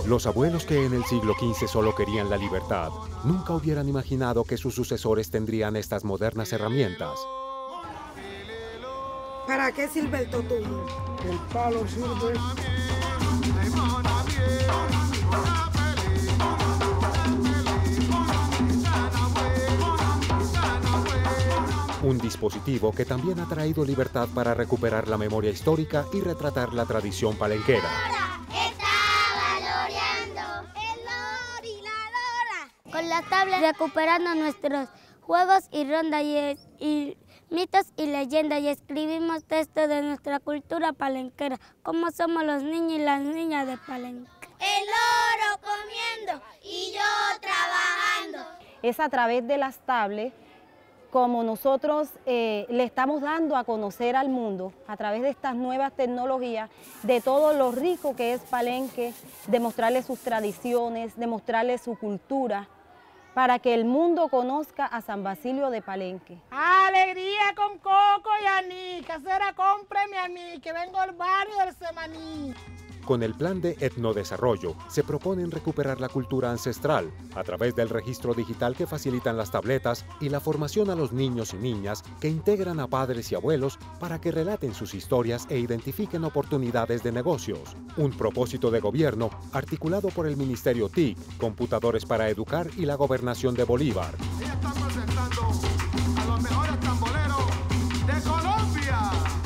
Los abuelos que en el siglo XV solo querían la libertad, nunca hubieran imaginado que sus sucesores tendrían estas modernas herramientas. ¿Para qué sirve el totum? El palo sirve. Un dispositivo que también ha traído libertad para recuperar la memoria histórica y retratar la tradición palenquera. Con la tabla recuperando nuestros juegos y rondas y mitos y leyendas y escribimos textos de nuestra cultura palenquera, como somos los niños y las niñas de Palenque. El loro comiendo y yo trabajando. Es a través de las tablets como nosotros le estamos dando a conocer al mundo, a través de estas nuevas tecnologías, de todo lo rico que es Palenque, de mostrarles sus tradiciones, de mostrarles su cultura, para que el mundo conozca a San Basilio de Palenque. Alegría con coco y aní, casera, cómpreme a mí, que vengo al barrio del Semaní. Con el plan de etnodesarrollo, se proponen recuperar la cultura ancestral a través del registro digital que facilitan las tabletas y la formación a los niños y niñas que integran a padres y abuelos para que relaten sus historias e identifiquen oportunidades de negocios. Un propósito de gobierno articulado por el Ministerio TIC, Computadores para Educar y la Gobernación de Bolívar. Están presentando a los mejores tamboleros de Colombia.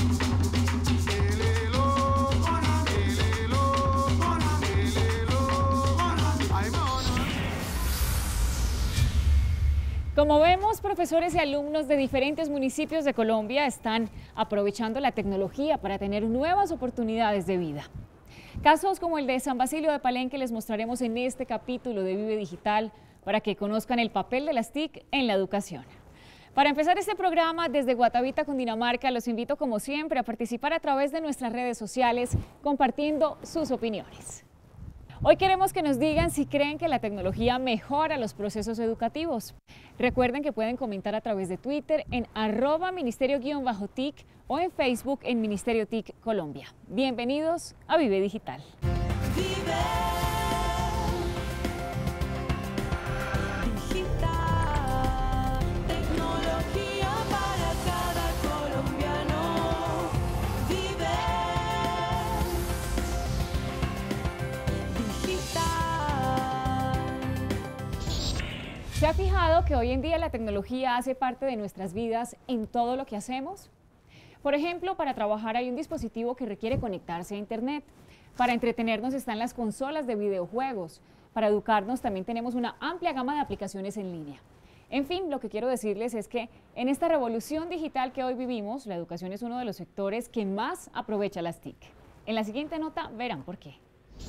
Como vemos, profesores y alumnos de diferentes municipios de Colombia están aprovechando la tecnología para tener nuevas oportunidades de vida. Casos como el de San Basilio de Palenque les mostraremos en este capítulo de Vive Digital para que conozcan el papel de las TIC en la educación. Para empezar este programa desde Guatavita, Cundinamarca, los invito como siempre a participar a través de nuestras redes sociales compartiendo sus opiniones. Hoy queremos que nos digan si creen que la tecnología mejora los procesos educativos. Recuerden que pueden comentar a través de Twitter en @ministerio_TIC o en Facebook en Ministerio TIC Colombia. Bienvenidos a Vive Digital. ¿Se ha fijado que hoy en día la tecnología hace parte de nuestras vidas en todo lo que hacemos? Por ejemplo, para trabajar hay un dispositivo que requiere conectarse a Internet. Para entretenernos están las consolas de videojuegos. Para educarnos también tenemos una amplia gama de aplicaciones en línea. En fin, lo que quiero decirles es que en esta revolución digital que hoy vivimos, la educación es uno de los sectores que más aprovecha las TIC. En la siguiente nota verán por qué.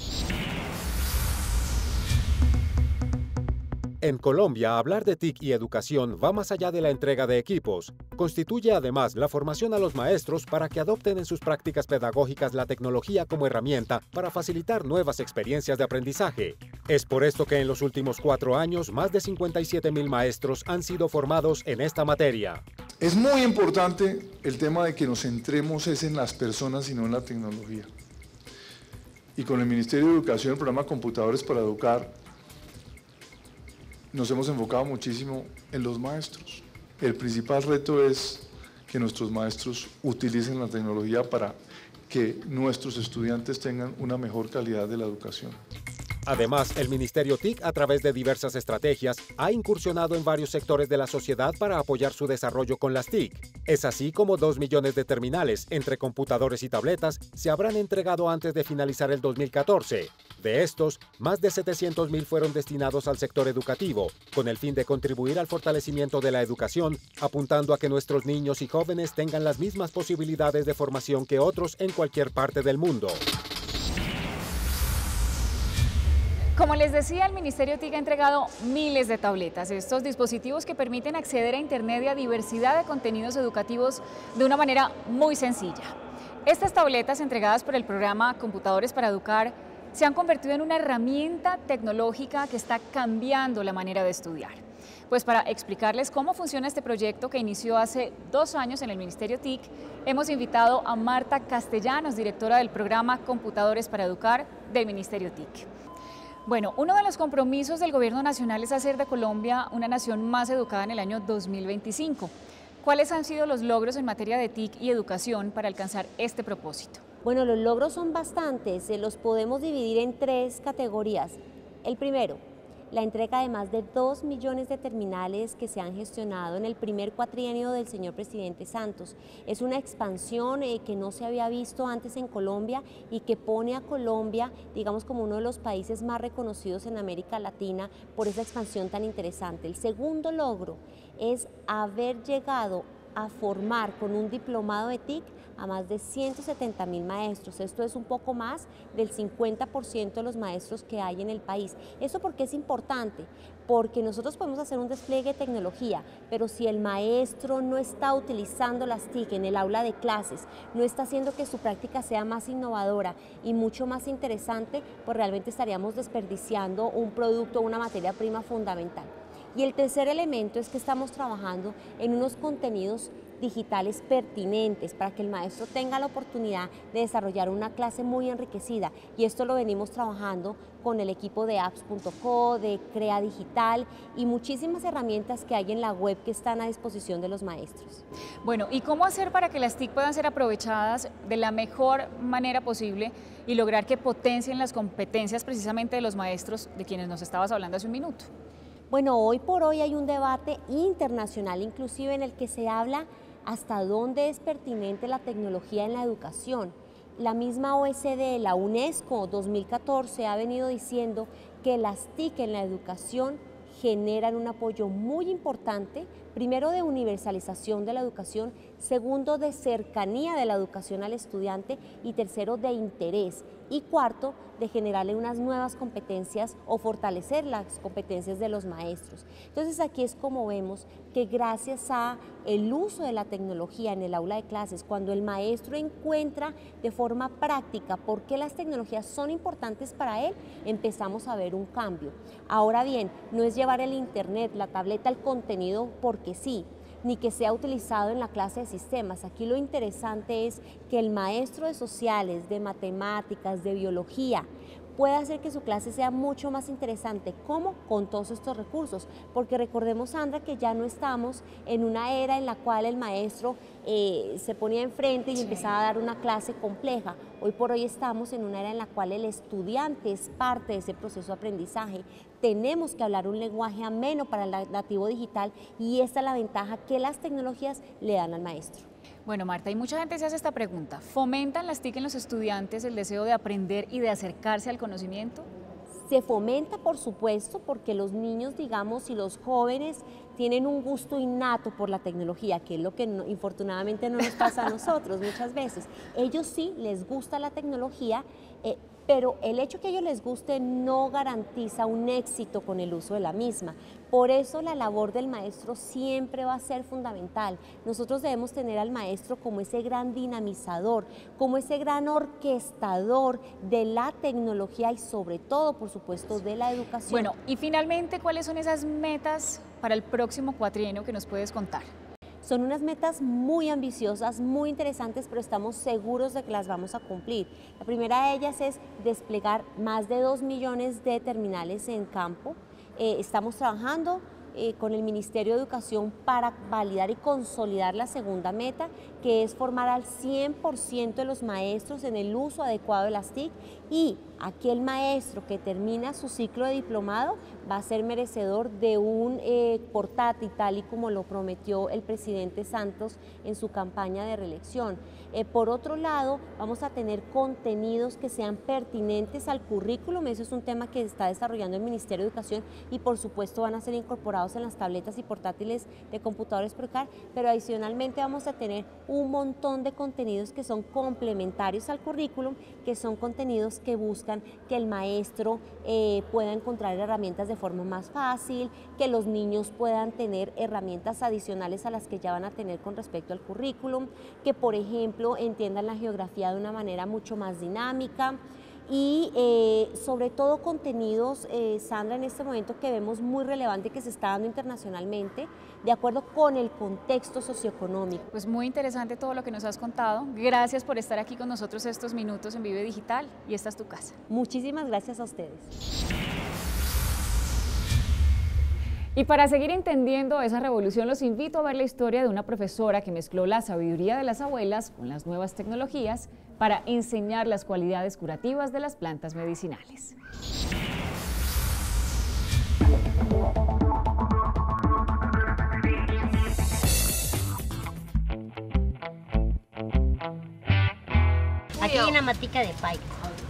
En Colombia, hablar de TIC y educación va más allá de la entrega de equipos. Constituye además la formación a los maestros para que adopten en sus prácticas pedagógicas la tecnología como herramienta para facilitar nuevas experiencias de aprendizaje. Es por esto que en los últimos 4 años, más de 57.000 maestros han sido formados en esta materia. Es muy importante el tema de que nos centremos en las personas y no en la tecnología. Y con el Ministerio de Educación, el programa Computadores para Educar, nos hemos enfocado muchísimo en los maestros. El principal reto es que nuestros maestros utilicen la tecnología para que nuestros estudiantes tengan una mejor calidad de la educación. Además, el Ministerio TIC, a través de diversas estrategias, ha incursionado en varios sectores de la sociedad para apoyar su desarrollo con las TIC. Es así como 2 millones de terminales, entre computadores y tabletas, se habrán entregado antes de finalizar el 2014. De estos, más de 700.000 fueron destinados al sector educativo, con el fin de contribuir al fortalecimiento de la educación, apuntando a que nuestros niños y jóvenes tengan las mismas posibilidades de formación que otros en cualquier parte del mundo. Como les decía, el Ministerio TIC ha entregado miles de tabletas, estos dispositivos que permiten acceder a Internet y a diversidad de contenidos educativos de una manera muy sencilla. Estas tabletas entregadas por el programa Computadores para Educar se han convertido en una herramienta tecnológica que está cambiando la manera de estudiar. Pues para explicarles cómo funciona este proyecto que inició hace 2 años en el Ministerio TIC, hemos invitado a Marta Castellanos, directora del programa Computadores para Educar del Ministerio TIC. Bueno, uno de los compromisos del Gobierno Nacional es hacer de Colombia una nación más educada en el año 2025. ¿Cuáles han sido los logros en materia de TIC y educación para alcanzar este propósito? Bueno, los logros son bastantes, los podemos dividir en 3 categorías. El primero, la entrega de más de 2 millones de terminales que se han gestionado en el primer cuatrienio del señor presidente Santos. Es una expansión que no se había visto antes en Colombia y que pone a Colombia, digamos, como uno de los países más reconocidos en América Latina por esa expansión tan interesante. El segundo logro es haber llegado a formar con un diplomado de TIC a más de 170.000 maestros. Esto es un poco más del 50% de los maestros que hay en el país. ¿Eso por qué es importante? Porque nosotros podemos hacer un despliegue de tecnología, pero si el maestro no está utilizando las TIC en el aula de clases, no está haciendo que su práctica sea más innovadora y mucho más interesante, pues realmente estaríamos desperdiciando un producto, una materia prima fundamental. Y el tercer elemento es que estamos trabajando en unos contenidos digitales pertinentes para que el maestro tenga la oportunidad de desarrollar una clase muy enriquecida, y esto lo venimos trabajando con el equipo de apps.co, de Crea Digital y muchísimas herramientas que hay en la web que están a disposición de los maestros. Bueno, ¿y cómo hacer para que las TIC puedan ser aprovechadas de la mejor manera posible y lograr que potencien las competencias precisamente de los maestros de quienes nos estabas hablando hace un minuto? Bueno, hoy por hoy hay un debate internacional inclusive en el que se habla hasta dónde es pertinente la tecnología en la educación. La misma OSD, la UNESCO 2014 ha venido diciendo que las TIC en la educación generan un apoyo muy importante, primero de universalización de la educación, segundo de cercanía de la educación al estudiante y tercero de interés, y cuarto de generarle unas nuevas competencias o fortalecer las competencias de los maestros. Entonces aquí es como vemos que gracias a el uso de la tecnología en el aula de clases, cuando el maestro encuentra de forma práctica por qué las tecnologías son importantes para él, empezamos a ver un cambio. Ahora bien, no es llevar el internet, la tableta, el contenido porque sí, ni que sea utilizado en la clase de sistemas. Aquí lo interesante es que el maestro de sociales, de matemáticas, de biología, puede hacer que su clase sea mucho más interesante. ¿Cómo? Con todos estos recursos, porque recordemos, Sandra, que ya no estamos en una era en la cual el maestro se ponía enfrente y empezaba a dar una clase compleja. Hoy por hoy estamos en una era en la cual el estudiante es parte de ese proceso de aprendizaje. Tenemos que hablar un lenguaje ameno para el nativo digital y esta es la ventaja que las tecnologías le dan al maestro. Bueno, Marta, y mucha gente se hace esta pregunta. ¿Fomentan las TIC en los estudiantes el deseo de aprender y de acercarse al conocimiento? Se fomenta, por supuesto, porque los niños, digamos, y los jóvenes tienen un gusto innato por la tecnología, que es lo que infortunadamente no nos pasa a nosotros muchas veces. Ellos sí les gusta la tecnología, pero el hecho que a ellos les guste no garantiza un éxito con el uso de la misma. Por eso la labor del maestro siempre va a ser fundamental. Nosotros debemos tener al maestro como ese gran dinamizador, como ese gran orquestador de la tecnología y sobre todo, por supuesto, de la educación. Bueno, y finalmente, ¿cuáles son esas metas para el próximo cuatrienio que nos puedes contar? Son unas metas muy ambiciosas, muy interesantes, pero estamos seguros de que las vamos a cumplir. La primera de ellas es desplegar más de 2 millones de terminales en campo. Estamos trabajando con el Ministerio de Educación para validar y consolidar la segunda meta, que es formar al 100% de los maestros en el uso adecuado de las TIC, y aquel maestro que termina su ciclo de diplomado va a ser merecedor de un portátil, tal y como lo prometió el presidente Santos en su campaña de reelección. Por otro lado, vamos a tener contenidos que sean pertinentes al currículum. Eso es un tema que está desarrollando el Ministerio de Educación y por supuesto van a ser incorporados en las tabletas y portátiles de computadores Procar, pero adicionalmente vamos a tener un montón de contenidos que son complementarios al currículum, que son contenidos que buscan que el maestro pueda encontrar herramientas de forma más fácil, que los niños puedan tener herramientas adicionales a las que ya van a tener con respecto al currículum, que por ejemplo entiendan la geografía de una manera mucho más dinámica, y sobre todo contenidos, Sandra, en este momento que vemos muy relevante que se está dando internacionalmente, de acuerdo con el contexto socioeconómico. Pues muy interesante todo lo que nos has contado. Gracias por estar aquí con nosotros estos minutos en Vive Digital y esta es tu casa. Muchísimas gracias a ustedes. Y para seguir entendiendo esa revolución, los invito a ver la historia de una profesora que mezcló la sabiduría de las abuelas con las nuevas tecnologías para enseñar las cualidades curativas de las plantas medicinales. Aquí hay una matica de paico.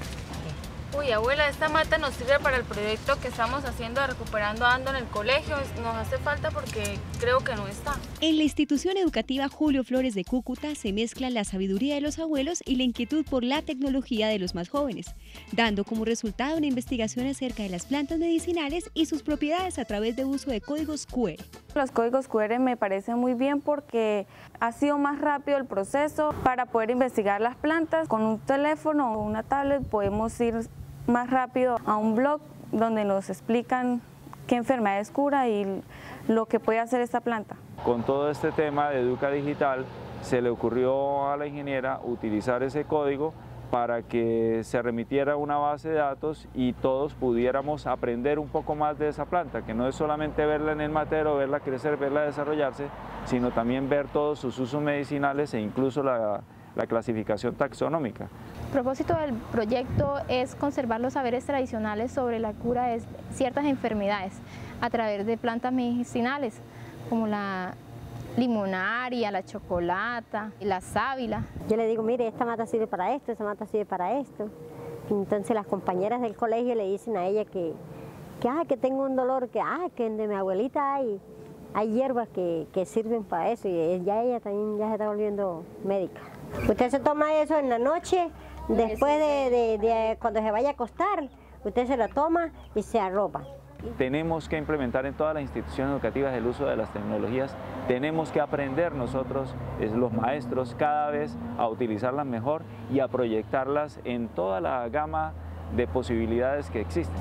Uy, abuela, esta mata nos sirve para el proyecto que estamos haciendo de Recuperando Ando en el colegio. Nos hace falta porque creo que no está. En la institución educativa Julio Flores de Cúcuta se mezcla la sabiduría de los abuelos y la inquietud por la tecnología de los más jóvenes, dando como resultado una investigación acerca de las plantas medicinales y sus propiedades a través de uso de códigos QR. Los códigos QR me parecen muy bien porque ha sido más rápido el proceso para poder investigar las plantas. Con un teléfono o una tablet podemos ir más rápido a un blog donde nos explican qué enfermedades cura y lo que puede hacer esta planta. Con todo este tema de Educa Digital se le ocurrió a la ingeniera utilizar ese código para que se remitiera a una base de datos y todos pudiéramos aprender un poco más de esa planta, que no es solamente verla en el matero, verla crecer, verla desarrollarse, sino también ver todos sus usos medicinales e incluso la clasificación taxonómica. El propósito del proyecto es conservar los saberes tradicionales sobre la cura de ciertas enfermedades a través de plantas medicinales como la limonaria, la chocolata, la sábila. Yo le digo, mire, esta mata sirve para esto, esta mata sirve para esto. Entonces las compañeras del colegio le dicen a ella que tengo un dolor, que de mi abuelita hay hierbas que sirven para eso y ya ella también ya se está volviendo médica. Usted se toma eso en la noche, después de cuando se vaya a acostar, usted se lo toma y se arropa. Tenemos que implementar en todas las instituciones educativas el uso de las tecnologías, tenemos que aprender nosotros, los maestros, cada vez a utilizarlas mejor y a proyectarlas en toda la gama de posibilidades que existen.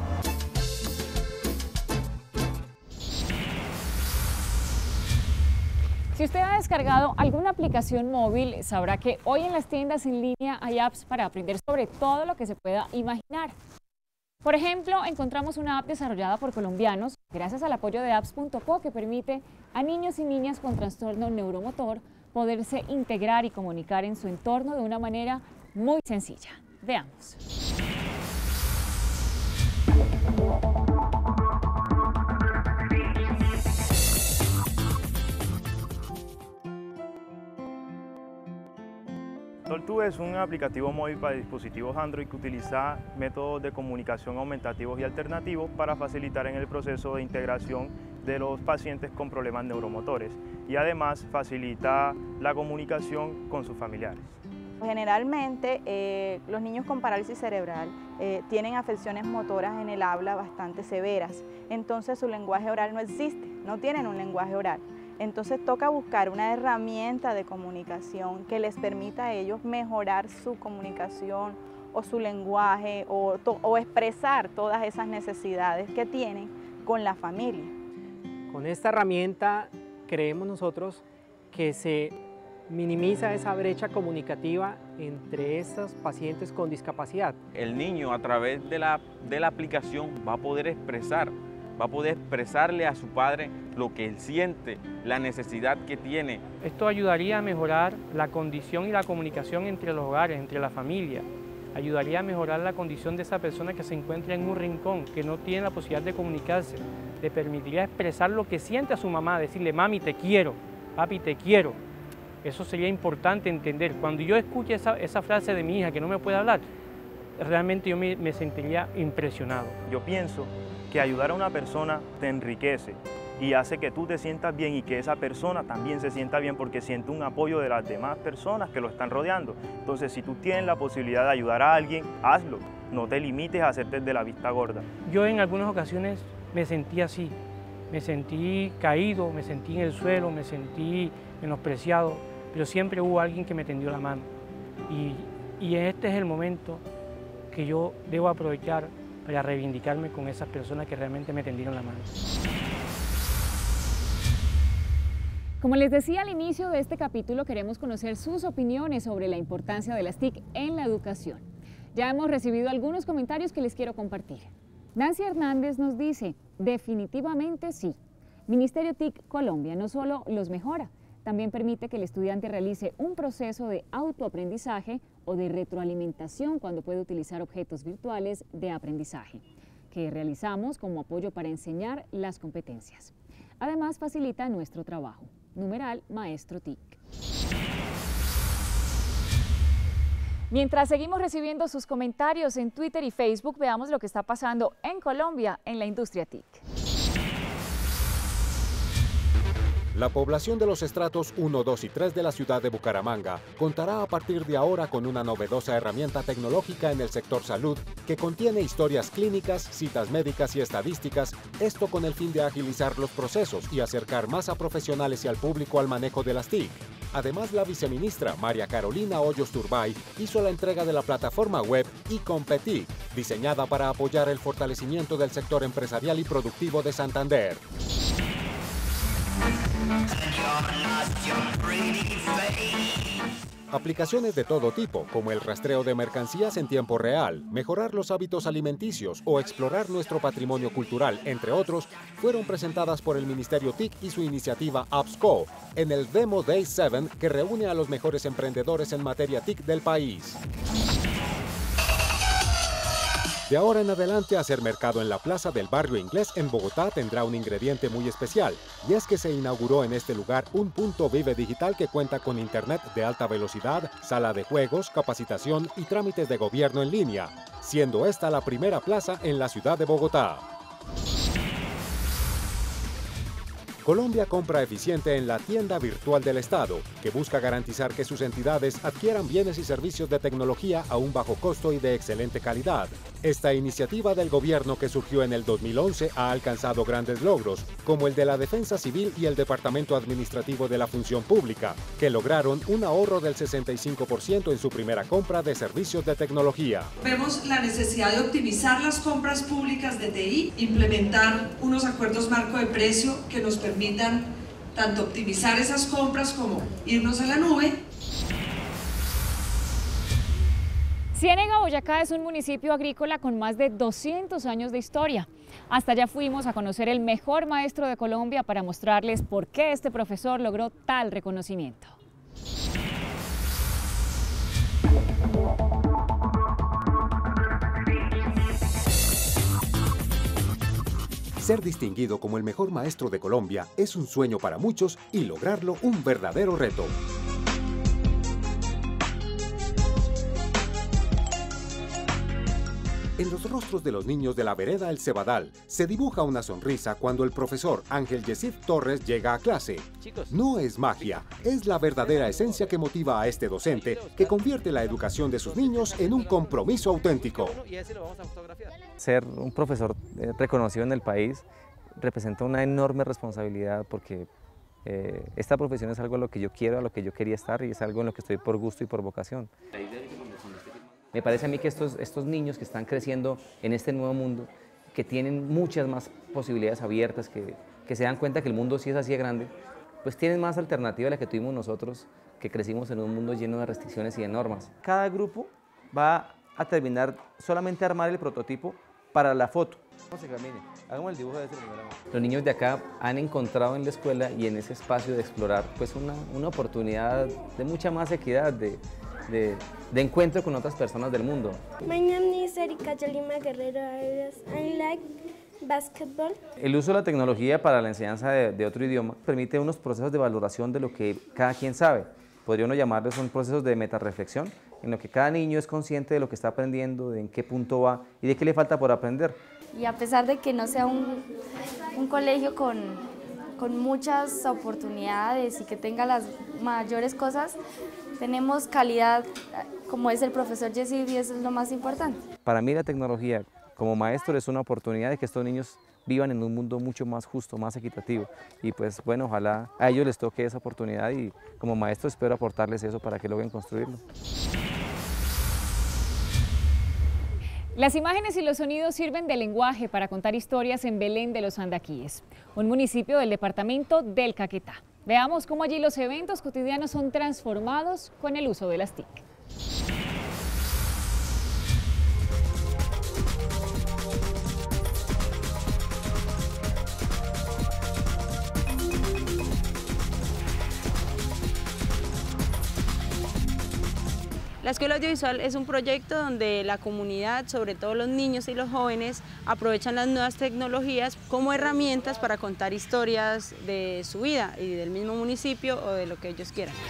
Si usted ha descargado alguna aplicación móvil, sabrá que hoy en las tiendas en línea hay apps para aprender sobre todo lo que se pueda imaginar. Por ejemplo, encontramos una app desarrollada por colombianos gracias al apoyo de apps.co que permite a niños y niñas con trastorno neuromotor poderse integrar y comunicar en su entorno de una manera muy sencilla. Veamos. Talk2 es un aplicativo móvil para dispositivos Android que utiliza métodos de comunicación aumentativos y alternativos para facilitar en el proceso de integración de los pacientes con problemas neuromotores y además facilita la comunicación con sus familiares. Generalmente los niños con parálisis cerebral tienen afecciones motoras en el habla bastante severas, entonces su lenguaje oral no existe, no tienen un lenguaje oral. Entonces toca buscar una herramienta de comunicación que les permita a ellos mejorar su comunicación o su lenguaje o expresar todas esas necesidades que tienen con la familia. Con esta herramienta creemos nosotros que se minimiza esa brecha comunicativa entre estos pacientes con discapacidad. El niño a través de la aplicación va a poder expresarle a su padre lo que él siente, la necesidad que tiene. Esto ayudaría a mejorar la condición y la comunicación entre los hogares, entre la familia. Ayudaría a mejorar la condición de esa persona que se encuentra en un rincón, que no tiene la posibilidad de comunicarse. Le permitiría expresar lo que siente a su mamá, decirle, mami, te quiero, papi, te quiero. Eso sería importante entender. Cuando yo escuche esa frase de mi hija que no me puede hablar, realmente yo me sentiría impresionado. Yo pienso que ayudar a una persona te enriquece y hace que tú te sientas bien y que esa persona también se sienta bien porque siente un apoyo de las demás personas que lo están rodeando. Entonces, si tú tienes la posibilidad de ayudar a alguien, hazlo. No te limites a hacerte de la vista gorda. Yo en algunas ocasiones me sentí así. Me sentí caído, me sentí en el suelo, me sentí menospreciado, pero siempre hubo alguien que me tendió la mano. Y este es el momento que yo debo aprovechar para reivindicarme con esas personas que realmente me tendieron la mano. Como les decía al inicio de este capítulo, queremos conocer sus opiniones sobre la importancia de las TIC en la educación. Ya hemos recibido algunos comentarios que les quiero compartir. Nancy Hernández nos dice, definitivamente sí. Ministerio TIC Colombia no solo los mejora, también permite que el estudiante realice un proceso de autoaprendizaje o de retroalimentación cuando puede utilizar objetos virtuales de aprendizaje, que realizamos como apoyo para enseñar las competencias. Además, facilita nuestro trabajo. Numeral Maestro TIC. Mientras seguimos recibiendo sus comentarios en Twitter y Facebook, veamos lo que está pasando en Colombia en la industria TIC. La población de los estratos 1, 2 y 3 de la ciudad de Bucaramanga contará a partir de ahora con una novedosa herramienta tecnológica en el sector salud que contiene historias clínicas, citas médicas y estadísticas, esto con el fin de agilizar los procesos y acercar más a profesionales y al público al manejo de las TIC. Además, la viceministra María Carolina Hoyos Turbay hizo la entrega de la plataforma web iCompeTIC, diseñada para apoyar el fortalecimiento del sector empresarial y productivo de Santander. Aplicaciones de todo tipo, como el rastreo de mercancías en tiempo real, mejorar los hábitos alimenticios o explorar nuestro patrimonio cultural, entre otros, fueron presentadas por el Ministerio TIC y su iniciativa AppsCo en el Demo Day 7, que reúne a los mejores emprendedores en materia TIC del país. De ahora en adelante, hacer mercado en la Plaza del Barrio Inglés en Bogotá tendrá un ingrediente muy especial, y es que se inauguró en este lugar un punto Vive Digital que cuenta con internet de alta velocidad, sala de juegos, capacitación y trámites de gobierno en línea, siendo esta la primera plaza en la ciudad de Bogotá. Colombia Compra Eficiente en la tienda virtual del Estado, que busca garantizar que sus entidades adquieran bienes y servicios de tecnología a un bajo costo y de excelente calidad. Esta iniciativa del gobierno que surgió en el 2011 ha alcanzado grandes logros, como el de la Defensa Civil y el Departamento Administrativo de la Función Pública, que lograron un ahorro del 65% en su primera compra de servicios de tecnología. Vemos la necesidad de optimizar las compras públicas de TI, implementar unos acuerdos marco de precio que nos permitan tanto optimizar esas compras como irnos a la nube. Ciénega, Boyacá, es un municipio agrícola con más de 200 años de historia. Hasta allá fuimos a conocer el mejor maestro de Colombia para mostrarles por qué este profesor logró tal reconocimiento. Ser distinguido como el mejor maestro de Colombia es un sueño para muchos y lograrlo un verdadero reto. En los rostros de los niños de la vereda El Cebadal se dibuja una sonrisa cuando el profesor Ángel Yesif Torres llega a clase. No es magia, es la verdadera esencia que motiva a este docente que convierte la educación de sus niños en un compromiso auténtico. Ser un profesor reconocido en el país representa una enorme responsabilidad porque esta profesión es algo a lo que yo quiero, a lo que yo quería estar y es algo en lo que estoy por gusto y por vocación. Me parece a mí que estos niños que están creciendo en este nuevo mundo, que tienen muchas más posibilidades abiertas, que se dan cuenta que el mundo sí es así de grande, pues tienen más alternativa a la que tuvimos nosotros, que crecimos en un mundo lleno de restricciones y de normas. Cada grupo va a terminar solamente a armar el prototipo para la foto. Hagamos el dibujo de ese primero. Los niños de acá han encontrado en la escuela y en ese espacio de explorar pues una oportunidad de mucha más equidad, de encuentro con otras personas del mundo. My name is Erika Yolima Guerrero. I like basketball. El uso de la tecnología para la enseñanza de otro idioma permite unos procesos de valoración de lo que cada quien sabe. Podría uno llamarlos son procesos de metarreflexión, en lo que cada niño es consciente de lo que está aprendiendo, de en qué punto va y de qué le falta por aprender. Y a pesar de que no sea un colegio con muchas oportunidades y que tenga las mayores cosas, tenemos calidad, como es el profesor Yesif, y eso es lo más importante. Para mí la tecnología como maestro es una oportunidad de que estos niños vivan en un mundo mucho más justo, más equitativo. Y pues bueno, ojalá a ellos les toque esa oportunidad y como maestro espero aportarles eso para que logren construirlo. Las imágenes y los sonidos sirven de lenguaje para contar historias en Belén de los Andaquíes, un municipio del departamento del Caquetá. Veamos cómo allí los eventos cotidianos son transformados con el uso de las TIC. La Escuela Audiovisual es un proyecto donde la comunidad, sobre todo los niños y los jóvenes, aprovechan las nuevas tecnologías como herramientas para contar historias de su vida y del mismo municipio o de lo que ellos quieran.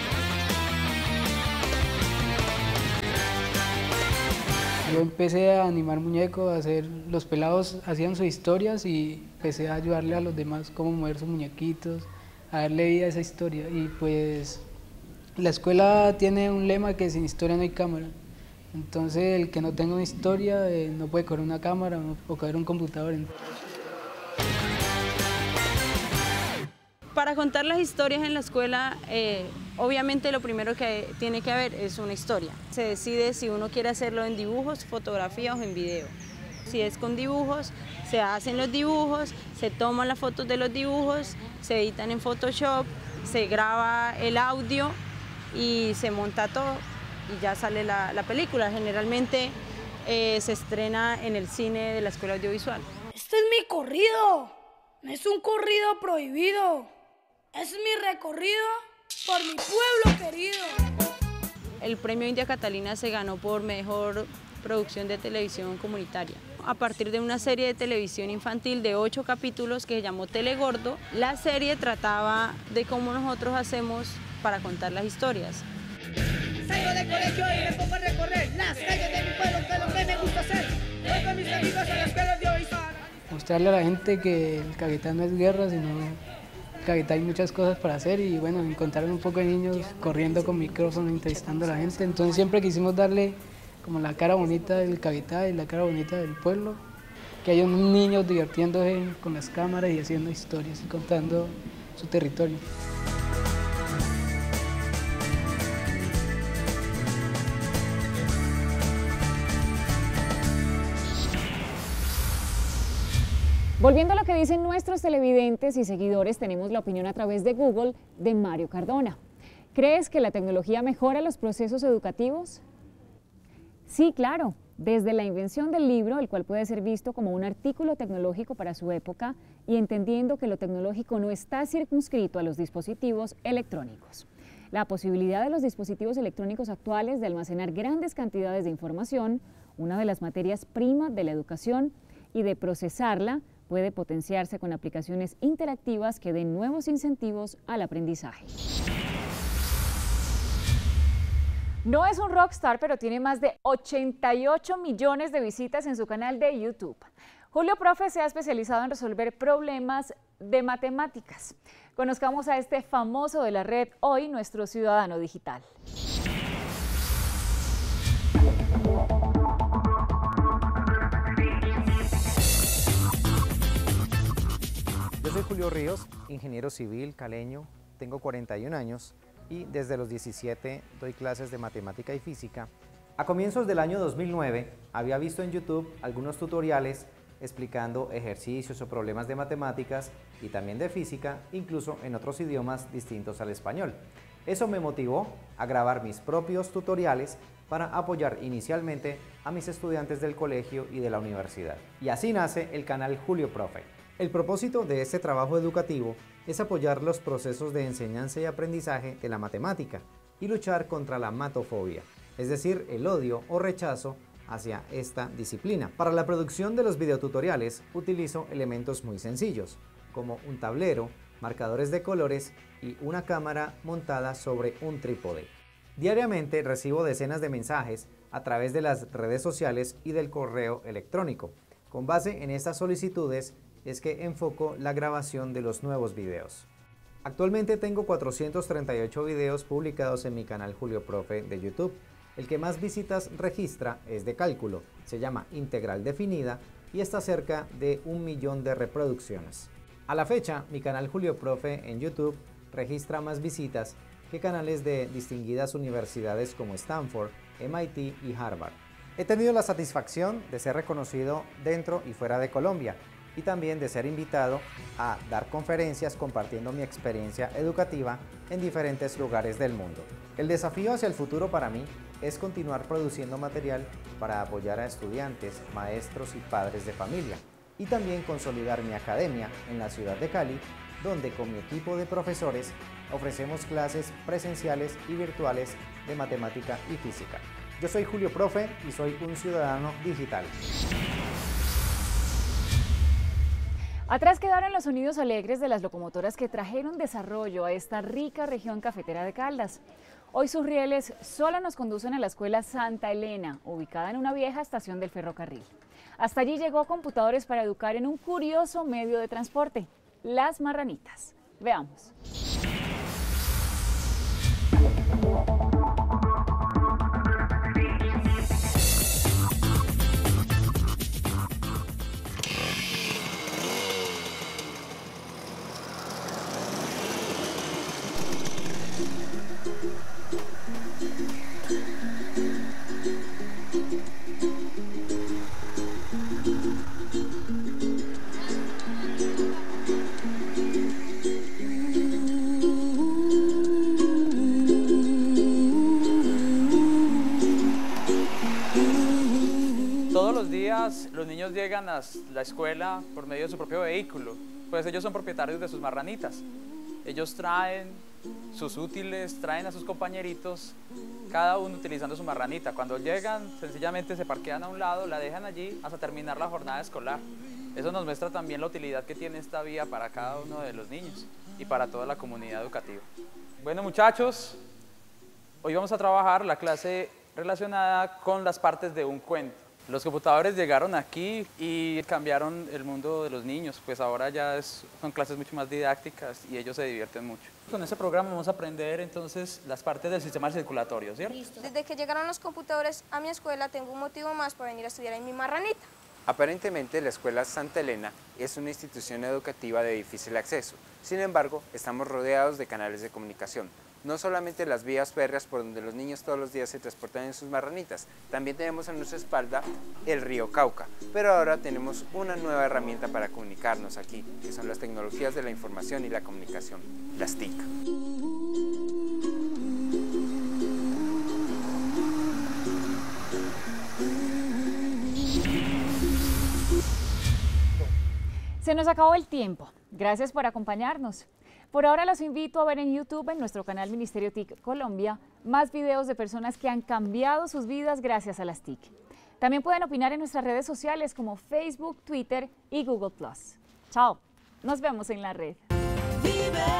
Yo empecé a animar muñecos, a hacer, los pelados hacían sus historias y empecé a ayudarle a los demás cómo mover sus muñequitos, a darle vida a esa historia. Y pues la escuela tiene un lema que sin historia no hay cámara. Entonces el que no tenga una historia no puede coger una cámara o coger un computador. Para contar las historias en la escuela, obviamente lo primero que tiene que haber es una historia. Se decide si uno quiere hacerlo en dibujos, fotografía o en video. Si es con dibujos, se hacen los dibujos, se toman las fotos de los dibujos, se editan en Photoshop, se graba el audio y se monta todo y ya sale la película. Generalmente se estrena en el cine de la Escuela Audiovisual. Este es mi corrido, no es un corrido prohibido. Es mi recorrido por mi pueblo querido. El premio India Catalina se ganó por mejor producción de televisión comunitaria. A partir de una serie de televisión infantil de 8 capítulos que se llamó Telegordo, la serie trataba de cómo nosotros hacemos para contar las historias. Salgo del colegio y me pongo a recorrer las calles de mi pueblo, que es lo que me gusta hacer. Voy con mis amigos a la Escuela Audiovisual. Mostrarle a la gente que el Caquetá no es guerra, sino Caquetá hay muchas cosas para hacer y bueno, encontraron un poco de niños corriendo con micrófono, entrevistando a la gente. Entonces siempre quisimos darle como la cara bonita del Caquetá y la cara bonita del pueblo, que hay unos niños divirtiéndose con las cámaras y haciendo historias y contando su territorio. Volviendo a lo que dicen nuestros televidentes y seguidores, tenemos la opinión a través de Google de Mario Cardona. ¿Crees que la tecnología mejora los procesos educativos? Sí, claro. Desde la invención del libro, el cual puede ser visto como un artículo tecnológico para su época, y entendiendo que lo tecnológico no está circunscrito a los dispositivos electrónicos. La posibilidad de los dispositivos electrónicos actuales de almacenar grandes cantidades de información, una de las materias primas de la educación, y de procesarla, puede potenciarse con aplicaciones interactivas que den nuevos incentivos al aprendizaje. No es un rockstar, pero tiene más de 88 millones de visitas en su canal de YouTube. Julio Profe se ha especializado en resolver problemas de matemáticas. Conozcamos a este famoso de la red, hoy nuestro ciudadano digital. Yo soy Julio Ríos, ingeniero civil caleño, tengo 41 años y desde los 17 doy clases de matemática y física. A comienzos del año 2009 había visto en YouTube algunos tutoriales explicando ejercicios o problemas de matemáticas y también de física, incluso en otros idiomas distintos al español. Eso me motivó a grabar mis propios tutoriales para apoyar inicialmente a mis estudiantes del colegio y de la universidad. Y así nace el canal Julio Profe. El propósito de este trabajo educativo es apoyar los procesos de enseñanza y aprendizaje de la matemática y luchar contra la matofobia, es decir, el odio o rechazo hacia esta disciplina. Para la producción de los videotutoriales utilizo elementos muy sencillos, como un tablero, marcadores de colores y una cámara montada sobre un trípode. Diariamente recibo decenas de mensajes a través de las redes sociales y del correo electrónico. Con base en estas solicitudes es que enfoco la grabación de los nuevos videos. Actualmente tengo 438 videos publicados en mi canal Julio Profe de YouTube. El que más visitas registra es de cálculo, se llama Integral Definida y está cerca de 1 millón de reproducciones. A la fecha, mi canal Julio Profe en YouTube registra más visitas que canales de distinguidas universidades como Stanford, MIT y Harvard. He tenido la satisfacción de ser reconocido dentro y fuera de Colombia y también de ser invitado a dar conferencias compartiendo mi experiencia educativa en diferentes lugares del mundo. El desafío hacia el futuro para mí es continuar produciendo material para apoyar a estudiantes, maestros y padres de familia y también consolidar mi academia en la ciudad de Cali, donde con mi equipo de profesores ofrecemos clases presenciales y virtuales de matemática y física. Yo soy Julio Profe y soy un ciudadano digital. Atrás quedaron los sonidos alegres de las locomotoras que trajeron desarrollo a esta rica región cafetera de Caldas. Hoy sus rieles solo nos conducen a la escuela Santa Elena, ubicada en una vieja estación del ferrocarril. Hasta allí llegó Computadores para Educar en un curioso medio de transporte, las marranitas. Veamos. Los niños llegan a la escuela por medio de su propio vehículo, pues ellos son propietarios de sus marranitas. Ellos traen sus útiles, traen a sus compañeritos, cada uno utilizando su marranita. Cuando llegan, sencillamente se parquean a un lado, la dejan allí hasta terminar la jornada escolar. Eso nos muestra también la utilidad que tiene esta vía para cada uno de los niños y para toda la comunidad educativa. Bueno, muchachos, hoy vamos a trabajar la clase relacionada con las partes de un cuento. Los computadores llegaron aquí y cambiaron el mundo de los niños, pues ahora ya son clases mucho más didácticas y ellos se divierten mucho. Con este programa vamos a aprender entonces las partes del sistema circulatorio, ¿cierto? Listo. Desde que llegaron los computadores a mi escuela tengo un motivo más para venir a estudiar en mi marranita. Aparentemente la escuela Santa Elena es una institución educativa de difícil acceso. Sin embargo, estamos rodeados de canales de comunicación. No solamente las vías férreas por donde los niños todos los días se transportan en sus marranitas, también tenemos a nuestra espalda el río Cauca. Pero ahora tenemos una nueva herramienta para comunicarnos aquí, que son las tecnologías de la información y la comunicación, las TIC. Se nos acabó el tiempo. Gracias por acompañarnos. Por ahora los invito a ver en YouTube, en nuestro canal Ministerio TIC Colombia, más videos de personas que han cambiado sus vidas gracias a las TIC. También pueden opinar en nuestras redes sociales como Facebook, Twitter y Google+. Chao, nos vemos en la red. Vive.